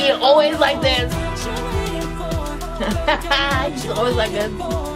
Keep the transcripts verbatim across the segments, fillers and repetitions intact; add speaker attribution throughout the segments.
Speaker 1: He's always like this. He's always like this.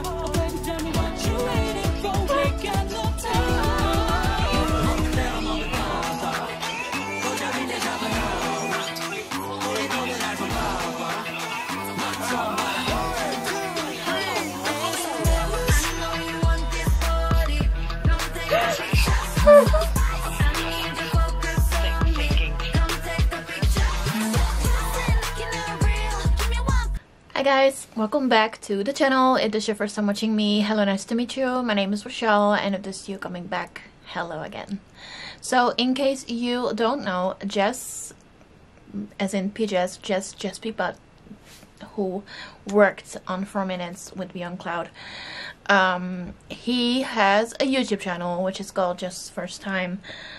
Speaker 1: Hi guys, welcome back to the channel. If this is your first time watching me, hello, nice to meet you. My name is Rochelle, and if this is you coming back, hello again. So in case you don't know, Jess, as in P J S, Jess Jess Peapod, who worked on four minutes with Beyond Cloud, um, he has a YouTube channel which is called Just First Time.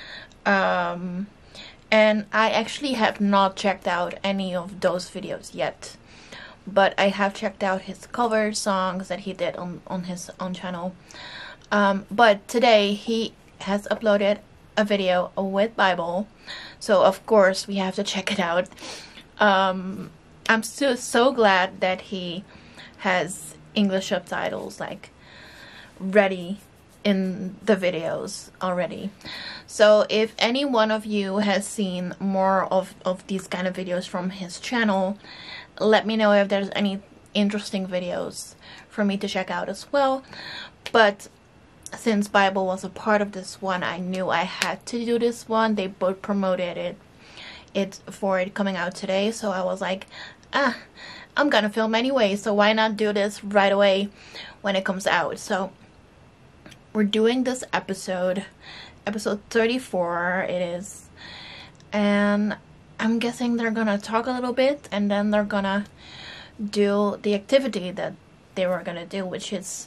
Speaker 1: Um, and I actually have not checked out any of those videos yet. But I have checked out his cover songs that he did on, on his own channel. Um, but today he has uploaded a video with Bible. So of course we have to check it out. Um, I'm still so glad that he has English subtitles like ready in the videos already. So if any one of you has seen more of, of these kind of videos from his channel, let me know if there's any interesting videos for me to check out as well. But since Bible was a part of this one, I knew I had to do this one. They both promoted it it for it coming out today, so I was like, ah, I'm gonna film anyway, so why not do this right away when it comes out. So we're doing this episode episode thirty-four it is, and I'm guessing they're gonna talk a little bit and then they're gonna do the activity that they were gonna do, which is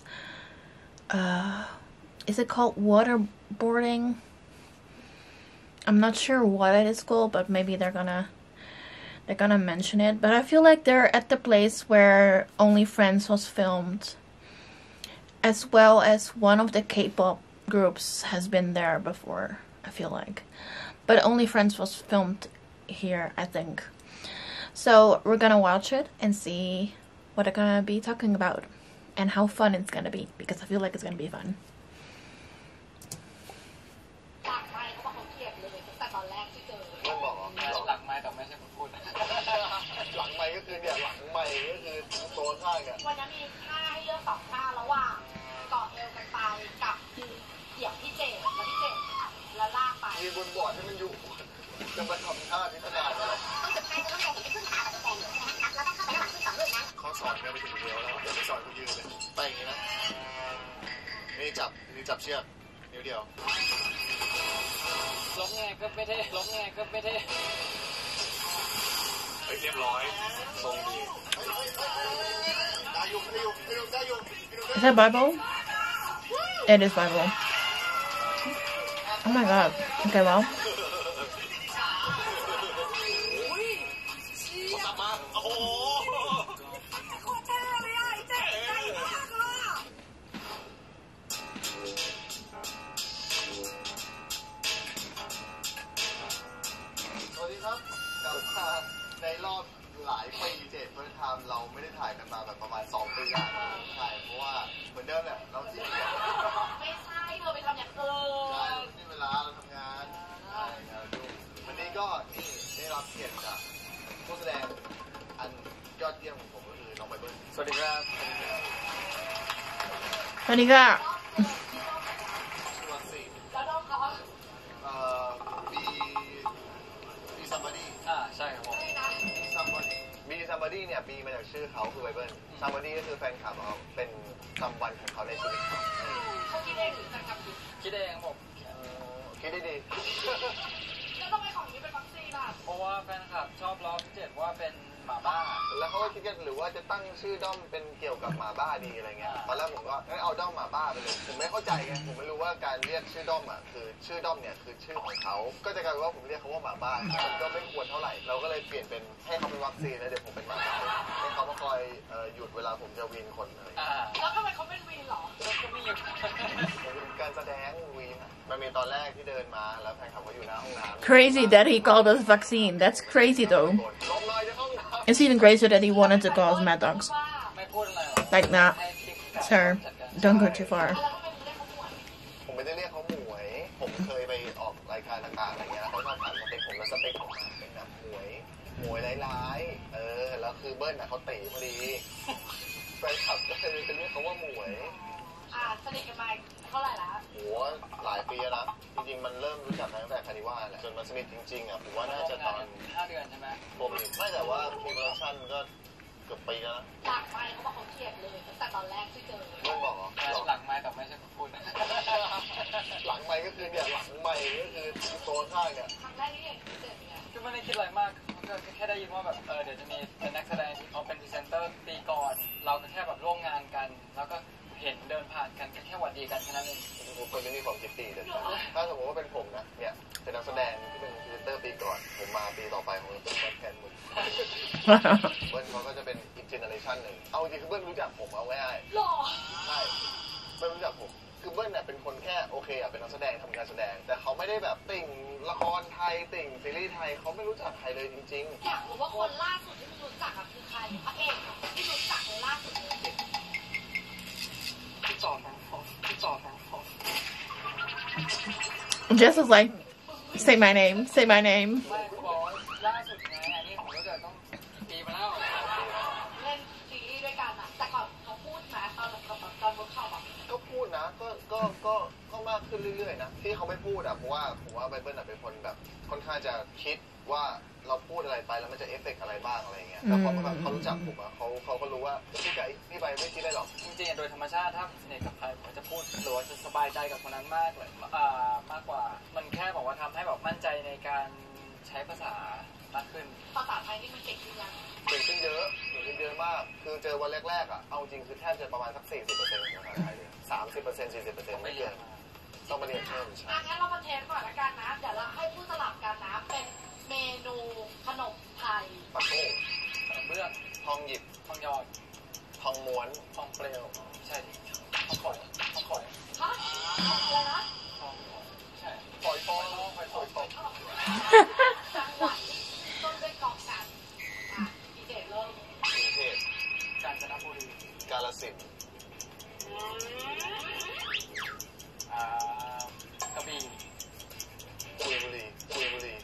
Speaker 1: uh is it called waterboarding? I'm not sure what it is called, but maybe they're gonna they're gonna mention it. But I feel like they're at the place where Only Friends was filmed, as well as one of the K-pop groups has been there before, I feel like. But Only Friends was filmed here, I think. So we're gonna watch it and see what they're gonna be talking about and how fun it's gonna be, because I feel like it's gonna be fun. Is that Bible? It is Bible. Oh my god. Okay, well. What do you got?
Speaker 2: Somebody เนี่ยบีมาจากชื่อเขาคือไบเบิล Somebody ก็คือแฟนคลับเขาเป็นซัมวันของเขาในชีวิตเขาเขาคิดเองหรือแฟนคลับคิดเองผมคิดได้ดีแล้วทำไมของนี้เป็นวัคซีนล่ะเพราะว่าแฟนคลับชอบล้อพี่เจ็ดว่าเป็นหมาบ้าแล้วเขาก็คิดกันหรือว่าจะตั้งชื่อด้อมเป็นเกี่ยวกับหมาบ้าดีอะไรเงี้ยตอนแรกผมก็เอาด้อมหมาบ้าไปเลยผมไม่เข้าใจไงผมไม่รู้ว่าการเรียกชื่อด้อมอ่ะคือชื่อด้อมเนี่ยคือชื่อของเขาก็จะกลายเป็นว่าผมเรียกเขาว่าหมาบ้ามันก็ไม่ควรเท่าไหร่เราก็เลยเปลี่ยนเป็นให้เขาเป็นวัคซีนแล้วเดี๋ยวผมเป็นหมาบ้าให้เขามาคอยหยุดเวลาผมจะวีนคนเลยแล้วทำไมเขาเป็นวีนหรอก็มีเป็นการแสดงวีนมันมีตอนแรกที่เดินมาแล้วแฟนคลับเขาอยู่หน้าห้องน้ำ
Speaker 1: Crazy that he called us vaccine. That's crazy though.
Speaker 2: ลงเลยจะห้องน้
Speaker 1: It's even crazier that he wanted to call us Mad Dogs. Like, nah, sir, don't go too far.
Speaker 2: ผมไม่ได้เรียกเขาหมวยผมเคยไปออกรายการต่างๆอะไรเงี้ยเขาชอบถามสเปคผมแล้วสเปคผมเป็นแบบหมวยหมวยร้ายๆเออแล้วคือเบิ้ลน่ะเขาตีพอดีแฟนคลับก็เลยจะเรียกเขาว่าหมวยอ่าสนิทกันมาเท่าไหร่ละโหหลายปีแล้วจริงๆมันเริ่มรู้จักกันตั้งแต่คานิว่าแหละจนมาสนิทจริงๆอ่ะผมว่าน่าจะตอนห้าเดือนใช่ไหมผมไม่แต่ว่าโปรดักชั่นก็เกือบปีแล้วนะหลังไมค์เขาบอกเขาเกลียดเลยตั้งแต่ตอนแรกที่เจอเพื่อนบอกเหรอหลังไมค์กับไม่ใช่พูดหลังไมค์ก็คือเนี่ยหลังไมค์ก็คือตัวข้างเนี่ยครั้งแรกที่เห็นเจอเนี่ยคือไม่ได้คิดอะไรมากก็แค่ได้ยินว่าแบบเออเดี๋ยวจะมีเป็นนักแสดงที่เขาเป็นพรีเซนเตอร์ปีก่อนเราก็แค่แบบร่วมงานกันแล้วก็เห็นเดินผ่านกันแค่หวัดดีกันแค่นั้นเองผมคนไม่มีความคิดตีเลยถ้าสมมติว่าเป็นผมนะเนี่ยเป็นนักแสดงที่เป็นพรีเซนเตอร์ปีก่อนผมมาปีต่อไปผมจะเป็นแทนมึงเบิ้ลเขาก็จะเป็นอีกเจเนอเรชันหนึ่งเอาจริงคือเบิ้ลรู้จักผมเอาง่ายๆหรอใช่เบิ้ลรู้จักผมคือเบิ้ลเนี่ยเป็นคนแค่โอเคอ่ะเป็นนักแสดงทำการแสดงแต่เขาไม่ได้แบบติ่งละครไทยติ่งซีรีส์ไทยเขาไม่รู้จักใครเลยจริงๆอยากรู้ว่าคนล่าสุดที่มึงรู้จักคือใครพระเอกที่รู้จักเลยล่าสุดเลยพี่จอดของพี่จอดของ
Speaker 1: Jess is like, say my name, say my name.
Speaker 2: ไม่เขาบอกล่าสุดไงอันนี้ผมก็จะต้องปีมาแล้วเล่นซีรีส์ด้วยกันอะแต่ก่อนเขาพูดนะตอนตอนตอนเวิร์กช็อปอะก็พูดนะก็ก็ก็ก็มากขึ้นเรื่อยๆนะที่เขาไม่พูดอะเพราะว่าผมว่าไบเบิลอะเป็นคนแบบค่อนข้างจะคิดว่าเราพูดอะไรไปแล้วมันจะเอฟเฟกต์อะไรบ้างอะไรเงี้ยแต่พอแบบเขารู้จักผมอะเขาเขาก็รู้ว่าพี่ไก่พี่ใบไม่คิดได้หรอกจริงๆโดยธรรมชาติถ้าสนิทกับใครผมจะพูดหรือว่าจะสบายใจกับคนนั้นมากเลยอ่ามากกว่ามันแค่บอกว่าทำให้แบบมั่นใจในการใช้ภาษามากขึ้นภาษาไทยนี่มันเก่งขึ้นยังเก่งขึ้นเยอะเก่งขึ้นเยอะมากคือเจอวันแรกๆอะเอาจริงคือแทบจะประมาณสักสี่สิบเปอร์เซ็นต์ของภาษาไทยเลยสามสิบเปอร์เซ็นต์สี่สิบเปอร์เซ็นต์ไม่เกินต้องมาเรียนเพิ่มใช่งั้นเรามาเทสก่อนละกันนะเดี๋ยวเราให้พูดสลับกันนะเป็นเมนูขนมไทยปักโต้เบื้องทองหยิบทองหยอดทองม้วนทองเปลวใช่ทองข่อยทองข่อยฮะอะไรนะทองใช่ฝอยฟองฝอยฟองฝอยฟองจังหวัดต้นด้วยกองกันอ่ะพิเศษเริ่มกรุงเทพกาญจนบุรีกาฬสินธุ์อ่ากระบี่กุยบุรีกุยบุรี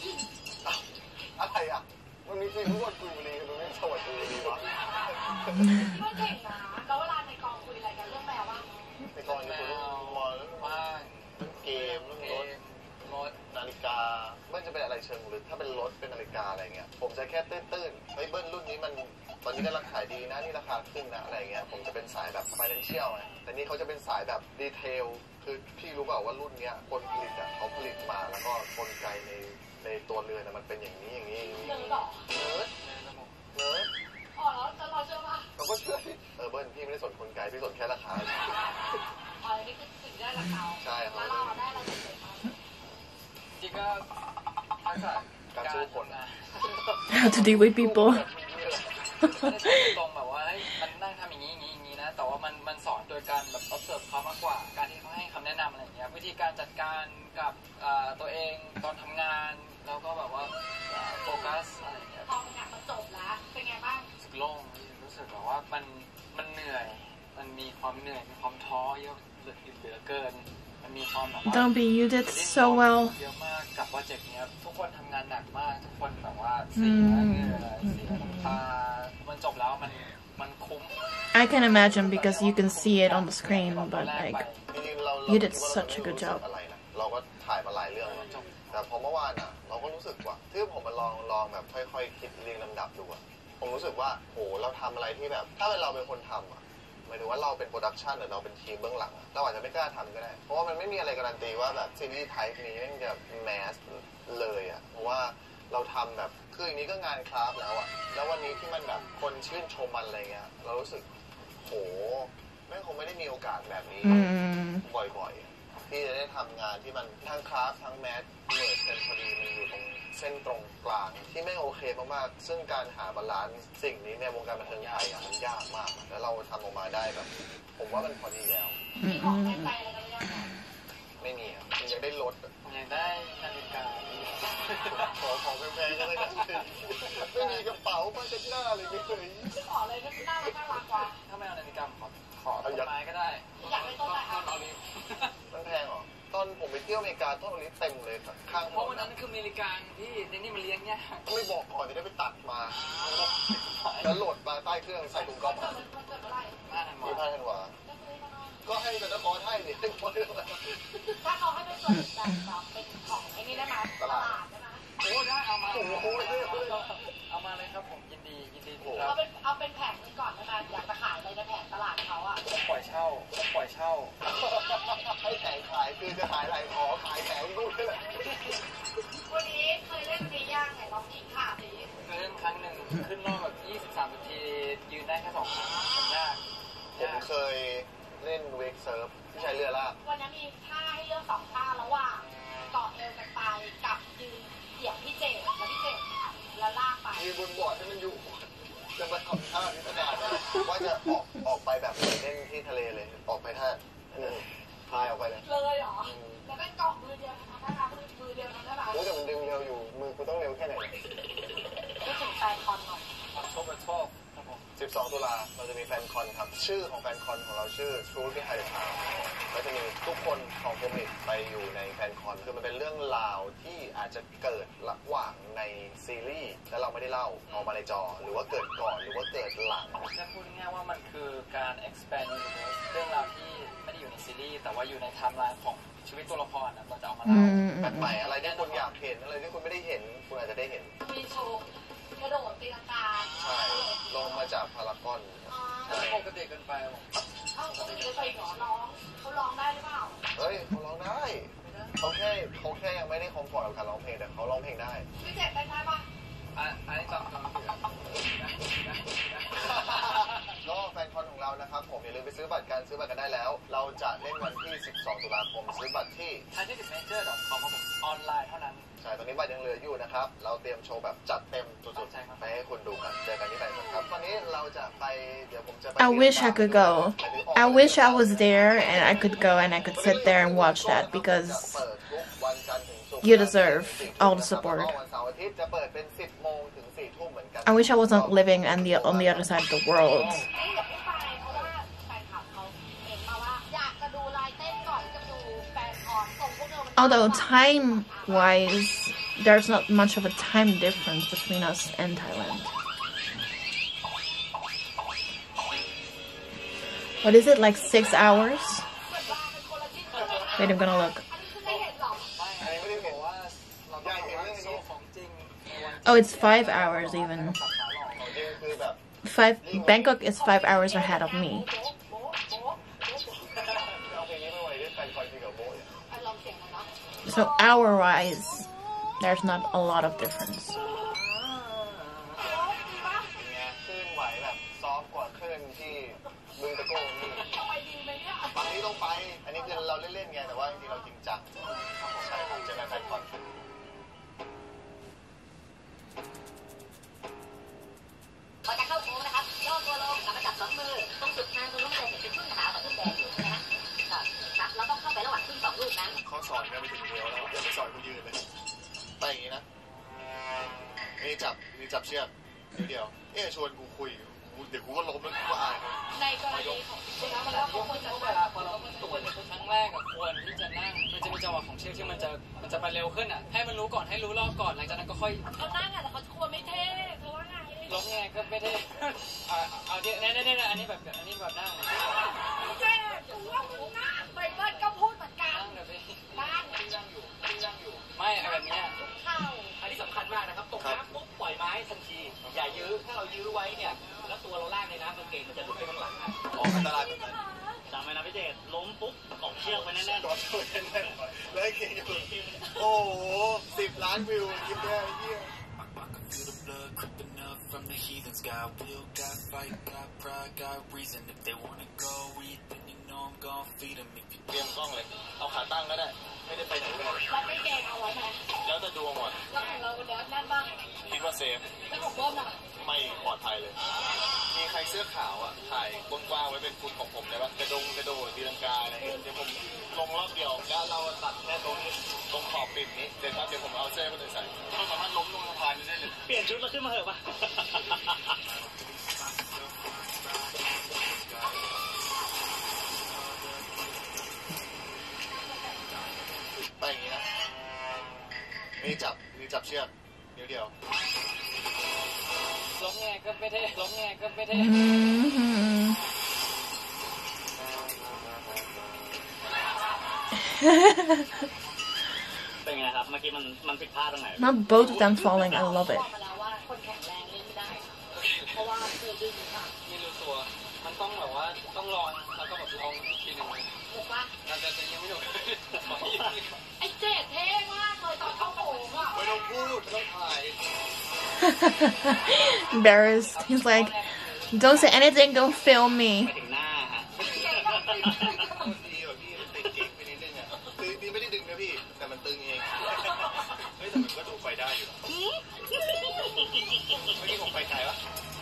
Speaker 2: อะไรอ่ะมันมีทีมทุกคนกุยบุรีมันมีจังหวัดกุยบุรีวะก็เก่งนะแล้วเวลาในกองคุยอะไรกันเรื่องแมวบ้างในกองคุยเรื่องมอเรื่องบ้านเรื่องเกมเรื่องรถรถนาฬิกาเบิ้ลจะเป็นอะไรเชิงหรือถ้าเป็นรถเป็นนาฬิกาอะไรเงี้ยผมจะแค่ตื้นๆเฮ้ยเบิ้ลรุ่นนี้มันตอนนี้กำลังขายดีนะนี่ราคาขึ้นนะอะไรเงี้ยผมจะเป็นสายแบบ financial ไงแต่นี่เขาจะเป็นสายแบบดีเทลคือพี่รู้เปล่าว่ารุ่นเนี้ยคนผลิตอ่ะเขาผลิตมาแล้วก็กลไกในในตัวเรือนมันเป็นอย่างนี้อย่างนี้อย่างนี้เนิร์ดเนิร์ดเนิร์ดอ๋อแล้วเราเชื่อป่ะเราก็เชื่อเออเบิ้ลพี่ไม่ได้สนกลไกพี่สนแค่ราคาอ๋อนี่คือสิ่งได้ราคาใช่ครับแล้วเราได้อะไรจากเขาจริงก็ทักษะการสู้คน
Speaker 1: How to deal with people
Speaker 2: ตรงแบบว่ามันนั่งทำอย่างนี้อย่างนี้อย่างนี้นะแต่ว่ามันมันสอนโดยการแบบ observe เขามากกว่าการที่เขาให้คำแนะนำอะไรอย่างเงี้ยวิธีการจัดการกับตัวเองตอนทำงานแล้วก็แบบว่าโฟกัสอะไรอย่างเงี้ยพอหนักมันจบแล้วเป็นไงบ้างรู้สึกโล่งรู้สึกแบบว่ามันมันเหนื่อยมันมีความเหนื่อยมีความท้อเยอะเหลือเกินมันมีความแบบว่า
Speaker 1: Don't be you did so well
Speaker 2: เยอะมากกับโปรเจกต์นี้ทุกคนทำงานหนักมากทุกคนแบบว่าเสียเหงื่อเสียน้ำตามันจบแล้วมันมันคุ้ม
Speaker 1: I can imagine because you can see it on the screen but like you did such a good job
Speaker 2: เราก็ถ่ายมาหลายเรื่องแต่พอเมื่อวานอ่ะเราก็รู้สึกว่าที่ผมมาลองลองแบบค่อยๆคิดเรียงลำดับดูอ่ะผมรู้สึกว่าโหเราทำอะไรที่แบบถ้าเป็นเราเป็นคนทำอ่ะหมายถึงว่าเราเป็นโปรดักชันหรือเราเป็นทีมเบื้องหลังเราอาจจะไม่กล้าทำก็ได้เพราะว่ามันไม่มีอะไรการันตีว่าแบบซีรีส์ไทป์นี้มันจะแมสเลยอ่ะเพราะว่าเราทำแบบคืออย่างนี้ก็งานคราฟแล้วอ่ะแล้ววันนี้ที่มันแบบคนชื่นชมมันอะไรเงี้ยเรารู้สึกโหแม่งคงไม่ได้มีโอกาสแบบนี้บ่อยๆที่จะได้ทำงานที่มันทั้งคราฟทั้งแมสเมิร์จกันพอดีมันอยู่ตรงเส้นตรงกลางที่ไม่โอเคมากๆซึ่งการหาบาลานซ์สิ่งนี้ในวงการบันเทิงไทยมันยากมากแล้วเราทำออกมาได้แบบผมว่ามันพอดีแล้วไม่มีอ่ะมันยังได้ลดยังได้นาฬิกาขอขอของแพงๆก็เลยนะไม่มีกระเป๋าผ้าเช็ดหน้าอะไรไม่เคย
Speaker 3: ขอเลยน่ารักน่ารักกว่า
Speaker 4: ถ้าไม่เอานาฬิกาขอขอต้นไม้ก็ได้
Speaker 3: อยากได้ต้นอะไรต้นอ
Speaker 4: ลิฟ
Speaker 2: มันแพงเหรอตอนผมไปเที่ยวอเมริกาต้นอลิฟเต็มเลยข้าง
Speaker 4: เพราะวันนั้นคืออเมริกาที่ในนี่มันเลี้ยงเนี่ย
Speaker 2: ไม่บอกก่อนจะได้ไปตัดมาแล้วโหลดมาใต้เครื่องใส่ถุงก๊อฟมีผ้าธันวาก็ให้เป็นนักบอลให้ดิ
Speaker 3: ถ้าเขาให้เป็นส่วนแบบเป็นของไอ้นี่ได้ไหมตลาดได้ไหม
Speaker 4: โอ้ได้เอามาเอามาเลยครับผมยินดียินดี
Speaker 3: เอาเป็นเอาเป็นแผงนี้ก่อนได้ไหมอยากจะขายอะไรในแผงตลาดเขาอ่ะ
Speaker 4: ปล่อยเช่าปล่อยเช่า
Speaker 2: ให้แผงขายคือจะขายอะไรขอขายแผงรูปเลย
Speaker 3: วันนี้เคยเล่นตีย่างไหนลองกินขาตี
Speaker 4: เคยเล่นครั้งหนึ่งขึ้นรอบแบบยี่สิบสามนาทียืนได้แค่สองครั้งมันยาก
Speaker 2: ผมเคยเล่นเวกเซิร์ฟที่ใช้เรือลาก
Speaker 3: วันนี้มีท่าให้เลือกสองท่าระหว่างเกาะเอวกันไปกับยืนเหยียบพี่เจดแล้วพี่เจดแล้วลากไป
Speaker 2: ยืนบนบอร์ดให้มันอยู่จะมาทำท่าพิสดารว่าจะออกออกไปแบบเล่นที่ทะเลเลยออกไปท่าพายออกไปเลย
Speaker 3: เลยเหรอแล้วก็เกาะมือเดียวทำได้ไหมมือมือเดียวทำได้ไหม
Speaker 2: โอ้แต่มันดึงเร็วอยู่มือกูต้องเร็วแค่ไหน
Speaker 3: ก็ถึงแฟนคอนหน่อย
Speaker 4: ชอบชอบ
Speaker 2: สิบสองตุลาเราจะมีแฟนคอนครับชื่อของแฟนคอนของเราชื่อ True Behind the Town ก็จะมีทุกคนของโคมิกไปอยู่ในแฟนคอนคือมันเป็นเรื่องราวที่อาจจะเกิดระหว่างในซีรีส์แล้วเราไม่ได้เล่าออกมาในจอหรือว่าเกิดก่อนหรือว่าเกิดหลัง
Speaker 4: จะพูดง่ายๆว่ามันคือการ expand universe เรื่องราวที่ไม่ได้อยู่ในซีรีส์แต่ว่าอยู่ในไทม์ไลน์ของชีวิตตัวละครเราจะเอามาเล่า
Speaker 2: แบบใหม่อะไรที่คุณอยากเห็นอะไรที่คุณไม่ได้เห็นคุณอาจจะได้เห็น
Speaker 3: มีโชว์กระโดดตีลังกา
Speaker 2: ใช่ลงมาจากพารากอน
Speaker 4: ปกติเกินไปผม
Speaker 3: เอ้าปกติเกินไปเหรอร้องเขาร้องได้หรือเปล่า
Speaker 2: เฮ้ยเขาร้องได้เขาแค่เขาแค่ยังไม่ได้คอมฟอร์ตกับการร้องเพลงแต่เขาร้องเพลงได้
Speaker 3: พี่เจ็บเป็นไงบ้าง
Speaker 4: อันนี้ต้องต้อง
Speaker 2: ก็แฟนคอนของเรานะครับผมอย่าลืมไปซื้อบัตรกันซื้อบัตรกันได้แล้วเราจะเล่นวันที่สิบสองตุลาคมซื้อบัตรที่
Speaker 4: ไทยทิเก็ตเมเจอร์ ดอท คอม ครับผมออนไลน์เท่านั้น
Speaker 2: ใช่ตอนนี้บัตรยังเหลืออยู่นะครับเราเตรียมโชว์แบบจัดเต็มสุดๆไปให้คุณดูกันเจอกันที่แฟนคอนครับตอนนี้เราจะไปเดี๋ยวผมจะไป
Speaker 1: I wish I could go I wish I was there and I could go and I could sit there and watch that because you deserve all the support I wish I wasn't living on the on the other side of the world although time-wise, there's not much of a time difference between us and Thailand. What is it, like six hours? Wait, I'm gonna look. Oh, it's five hours even. Five. Bangkok is five hours ahead of me. So hour-wise, there's not a lot of difference.
Speaker 3: พอจะเข้าโค้งนะครับย่อตัวลงแล้วก็จับสองมือตรงจุดทางตรงนู้นเลยเห็นเป็นทุ่นขาวกับทุ่นแดงอยู่นะครับแล้วก็เข้าไประหว่างทุ่นสองลูกนั้น
Speaker 2: เขาสอนกันไปถึงเดียวแล้วอย่าไปสอนคนยืนเลยไปอย่างนี้นะนี่จับนี่จับเชือกเดียวเอ๊ะชวนกูคุยเดี๋ยวกูก็ล้มแล้วกูก็อาย
Speaker 3: ในกรณีของคุณนะมันก็ควรจะเวลาพอเราตรวจ
Speaker 4: ครั้งแรกกับควรที่จะนั่งมันจะมีจังหวะของเชือกที่มันจะมันจะไปเร็วขึ้นอ่ะให้มันรู้ก่อนให้รู้รอบก่อนหลังจากนั้นก็ค่อย
Speaker 3: เขานั่งอ่ะแต่เขาควรไม่เท่เธอว่าไง
Speaker 4: ล้มไงก็ไม่ได้เอาเอาเดี๋ยวเนี่ยเนี่ยอันนี้แบบอันนี้แบบนั่ง
Speaker 3: เจ๊กูว่ามึงนั่งไปเบิ้ลก็พูดเหมือนกัน
Speaker 4: นั่งเดี๋ยวพี่
Speaker 3: นั่ง
Speaker 4: นั่งอยู่นั่งอยู่ไม่แบบนี้
Speaker 3: เข้า
Speaker 4: อันนี้สำคัญมากนะครับตกน้ำปุ๊บปล่อยไม้ทันทีอย่ายื้อถ้าเรายื้อไว้เนี่ยแล้วตัวเราลากในน้ำกางเกงมันจะหลุดไปข้างหลัง
Speaker 2: อ๋ออันตรายเหมือนกัน
Speaker 4: จำไว้นะพี่เจษล้มปุ๊บกล่องเชือกไปแน่ๆ
Speaker 2: ตัวช่วยแน่ๆแล้วเกงอยู่โอ้โหสิบล้านวิวคลิปนี้เยี่ยม
Speaker 5: From the heathens, got will, got fight, got pride, got reason. If they wanna go eat, then you know I'm gon' feed them. If you
Speaker 2: เตรียมกล้องเลยเอาขาตั้งก็ได้ไม่ได้ไปไหนเลย
Speaker 3: เราไม่เกงเอาไว้ไหม
Speaker 2: แล้วจะดูหมด
Speaker 3: แล้วของเราเดี๋ยวนั่นบ้าง
Speaker 2: คิดว่าเซฟ
Speaker 3: แล้วของร่มอ่ะ
Speaker 2: ไม่ปลอดภัยเลยมีใครเสื้อขาวอ่ะถ่ายกว้างๆไว้เป็นฟุตของผมได้ปะกระดงกระโดดตีลังกาอะไรเดี๋ยวผมลงงรอบเดียวแล้วเราตัดแค่ตรงนี้ตรงขอบปิดนี้เสร็จแล้วเดี๋ยวผมเอาเสื้อมาใส่เราสามารถล้มลงสะพานได้เลยเปลี่ยนชุดแล้วขึ้นมาเหอะปะไปอย่างนี้นะนี่จับนี่จับเชือกนิ้วเดียว
Speaker 4: ล้มไงก็ไม่ได้ล้มไงก็ไม่ได้เป็นไงครับเมื่อกี้มันมันผิดพลาดตรงไหน
Speaker 1: Not both of them falling. I love it.
Speaker 4: เพราะว่าคือดึงค่ะไม่รู้ตัวมันต้องแบบว่าต้องลองแล้วก็แบบลองทีหนึ่งถูกปะน่าจะยังไม่ถูก
Speaker 3: ไอ้เจ็ดเท่มากเลยตอนเข้าโถงอ่ะ
Speaker 2: ไม่ต้องพูดไม่ต้องถ่าย
Speaker 1: Embarrassed. He's like, don't say anything. Don't film me.
Speaker 4: ไปถึงหน้าฮะ
Speaker 2: ดีแบบพี่มันติดเก๊กไปนิดนึงอ่ะคือพี่ไม่ได้ดึงนะพี่แต่มันตึงเองเฮ้ยแต่มันก็ดูไฟได้อยู่เมื่อกี้ผมไฟไกลวะ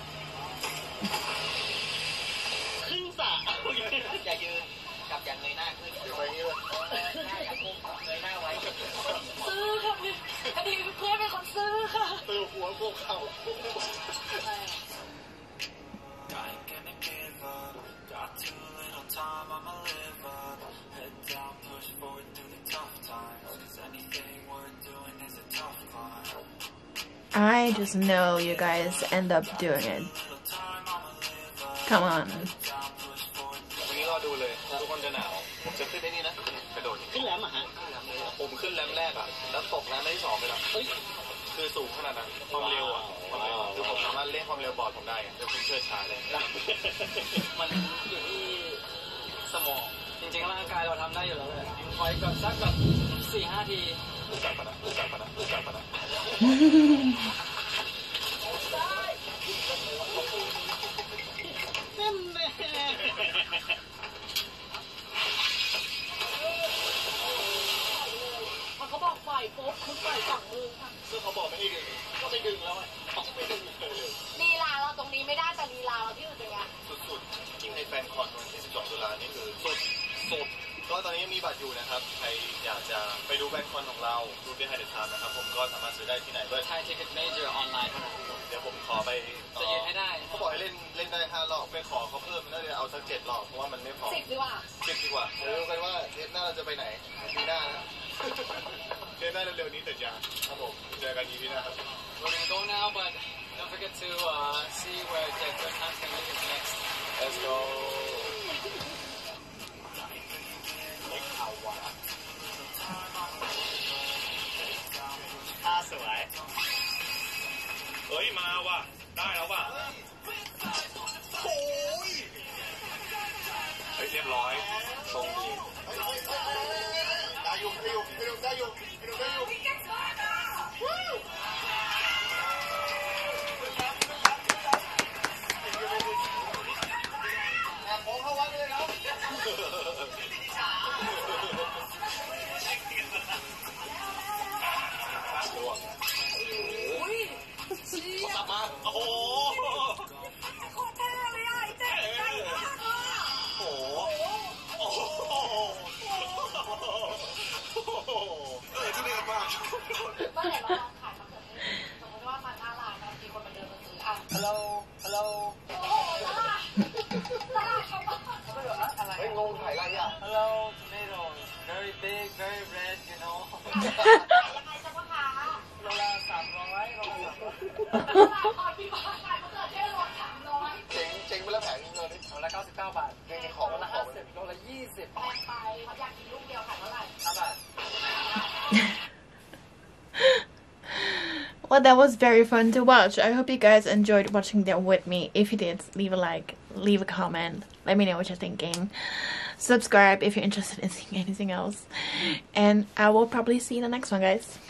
Speaker 4: ขึ้นสะอย่ายืนกับอย่างเงยหน้าขึ้น
Speaker 2: เดี๋ยวไปนี่เลย
Speaker 4: อย่าโค้งเงยหน้าไว้
Speaker 3: ซื้อค่ะพี่พอดีเพื่อนเป็นคนซื้อค่ะ
Speaker 2: ซื้อหัวพวกเขา
Speaker 1: I just know you guys end up doing it. Come on.
Speaker 2: วันนี้รอดูเลยทุกคนจะหนาวผมจะขึ้นได้นี่นะกระโดด
Speaker 4: ขึ้นแรมอ่ะฮะ
Speaker 2: ผมขึ้นแรมแรกอ่ะแล้วตกแรมที่สองไปแล้วคือสูงขนาดนั้นความเร็วอ่ะคือผมสามารถเล่นความเร็วบอร์ดผมได้เดี๋ยวคุณเชื่อชาเลย
Speaker 4: มันอยู่ที่สมองจริงๆร่างกายเราทำได้อยู่แล้วเลยคอยกับสักแบบสี่ห้าที
Speaker 2: รู้จักปะนะรู้จักปะนะรู้จักปะนะ
Speaker 3: เขาบอกปล่อยปุ๊บคุณปล่อยสองมือค่ะ
Speaker 2: ซึ่งเขาบอกไม่ให้ดึงก็ไม่ดึงแล้วอ่ะไม่ดึงเลย
Speaker 3: ลีลาเราตรงนี้ไม่ได้แต่ลีลาเราที่อื่นเป็นไง
Speaker 2: สุดๆยิ่งในแฟนคอนวันที่สิบสองตุลานี่คือสุดสุดก็ตอนนี้มีบัตรอยู่นะครับใครอยากจะไปดูแฟนคอนของเราดูที่ไฮเดอร์ทามนะครับผมก็สามารถซื้อได้ที่ไหนด้วย
Speaker 4: ไทยทิกเก็ตเมเจอร์ออนไลน์เท่านั้น
Speaker 2: เดี๋ยวผมขอไป
Speaker 4: จะยืนให้ได้
Speaker 2: เขาบอกให้เล่นเล่นได้ห้ารอบไปขอเขาเพิ่มน่าจะเอาสักเจ็ดรอบเพราะว่ามันไม่พอ
Speaker 3: สิบดีกว่า
Speaker 2: สิบดีกว่าเดี๋ยวดูกันว่าเทปหน้าเราจะไปไหนปีหน้านะเทปหน้าเร็วๆนี้แต่ยาครับผมเจอกันอีพีหน้าครับ
Speaker 4: We're gonna go now but don't forget to uh, see where the content is next
Speaker 2: Let's go
Speaker 4: ท่าสวย
Speaker 2: เฮ้ยมาว่ะได้แล้วว่ะโอ้ยเฮ้ยเรียบร้อยตรงดีได้อยู่ได้อยู่ได้อยู่ได้อยู่แอบผมเข้าวัดเลยครับกลับมาโอ้โหโคตรเท่เลยอ่ะไอ้เจ๊ใจมากอ่ะโอ้โหโอ้โหเออทุเรศมาก
Speaker 3: เมื่อไหร่เราลองขายมาเกิดสมมติว่ามาหน้าร้านบางทีคนมาเดินมาซื้ออ่ะ
Speaker 4: Hello Hello
Speaker 3: โอ้โหตลาดตลาดเขาบ้า
Speaker 2: อะไรเฮ้ยงงขายอะไรอ่ะ
Speaker 4: Hello tomatoes very big very red you know
Speaker 3: ยังไงจะว่าขา
Speaker 4: โลละสามร้อยโลละ
Speaker 3: ขอที่บ้านขายมะเขือเทศโลละสามร้อย
Speaker 2: เจ๋งเจ๋งไปแล้วแผงนึงเลย
Speaker 4: โลละเก้าสิบเก้าบาท
Speaker 2: จริงๆของ
Speaker 4: โลละห้าสิบโลละยี่สิบ
Speaker 3: แพงไปเขาอยากกินลูกเดียวขายเท่าไหร่
Speaker 4: ห้าบาท
Speaker 1: Well, that was very fun to watch. I hope you guys enjoyed watching them with me. If you did, leave a like, leave a comment, let me know what you're thinking. Subscribe if you're interested in seeing anything else. And I will probably see you in the next one, guys.